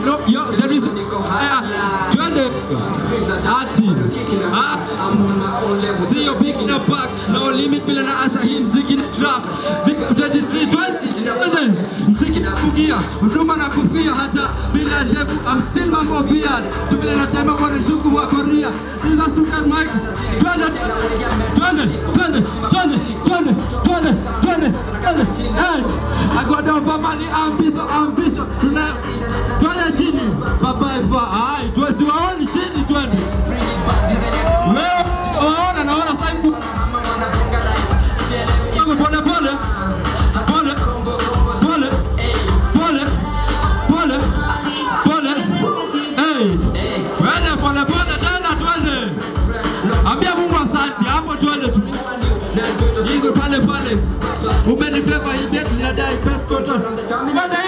No, there is see your big in the back. No limit vile na asha hii mziki na trap. 2320 mziki na bugia. Huduma na kufia hata bila ndevu. I'm still mambo beard. Tu vile nasema kwa nishuku wa Korea. Jesus took that mic. 20. Hey, I got down for money, ambition. Twende chini, baba ifa. Hai, tuwezi waoni chini, twende. Wewe, naona saifu. Pole. Hey, twende tena twende. Ambia Mungu asante, hapo twende tu. Yingo pale. Umenifeva hii date, ninadai best control.